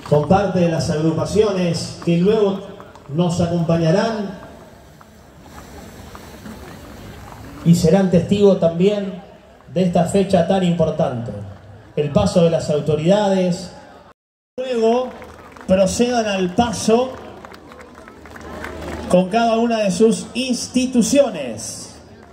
con parte de las agrupaciones que luego nos acompañarán y serán testigos también de esta fecha tan importante. El paso de las autoridades, luego procedan al paso con cada una de sus instituciones.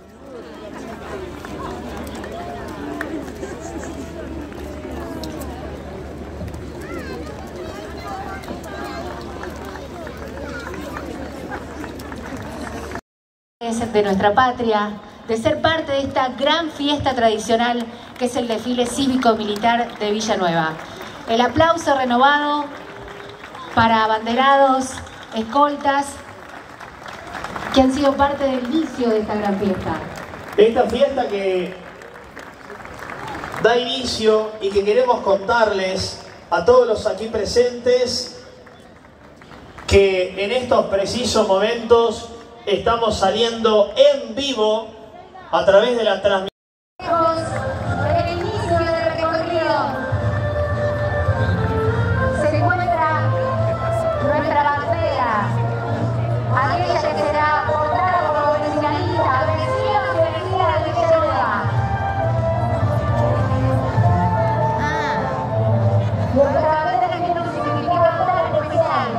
De nuestra patria, de ser parte de esta gran fiesta tradicional que es el desfile cívico-militar de Villanueva. El aplauso renovado para abanderados, escoltas, que han sido parte del inicio de esta gran fiesta. Esta fiesta que da inicio y que queremos contarles a todos los aquí presentes que en estos precisos momentos estamos saliendo en vivo a través de la transmisión. El inicio del recorrido se encuentra nuestra bandera, aquella que será portada por los vecinalistas, vecinos y vecinas de Villanueva. Nuestra bandera tiene un significado tan especial.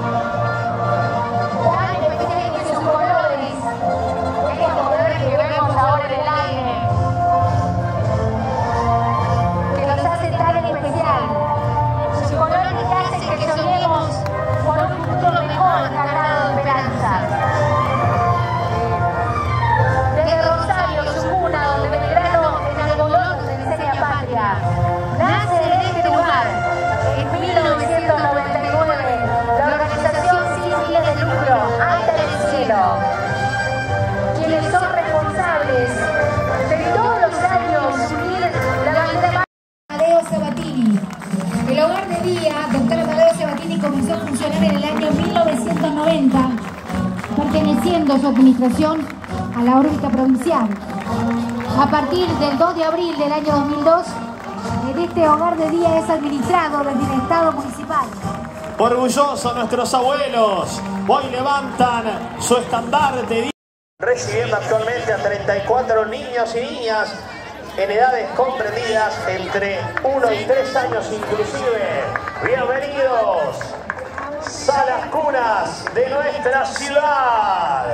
Que vemos ahora en el aire, que nos hace tan especial, sus colores que hacen que soñemos por un futuro mejor cargado de esperanzas. Desde Rosario, su cuna, donde Belgrano en algodón nos enseña patria, nace en este lugar, en 1999, la organización sin fines de lucro, Alta del Cielo, quienes son responsables de todos los años unir la bandera. Amadeo Sabatini. El hogar de día, doctor Amadeo Sabatini, comenzó a funcionar en el año 1990, perteneciendo su administración a la órbita provincial. A partir del 2 de abril del año 2002, este hogar de día es administrado desde el Estado municipal. Orgullosos nuestros abuelos, hoy levantan su estandarte, recibiendo actualmente a 34 niños y niñas en edades comprendidas entre 1 y 3 años inclusive. Bienvenidos a las cunas de nuestra ciudad.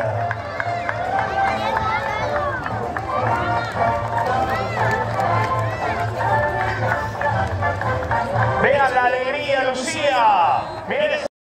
Vean la alegría, Lucía. Miren